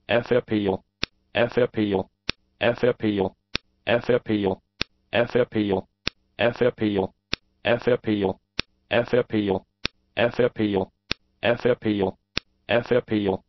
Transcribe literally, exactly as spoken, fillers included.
F-appeal, F-appeal, F-appeal, F-appeal, F-appeal, F-appeal, F-appeal, F-appeal, F-appeal, F-appeal, F-appeal,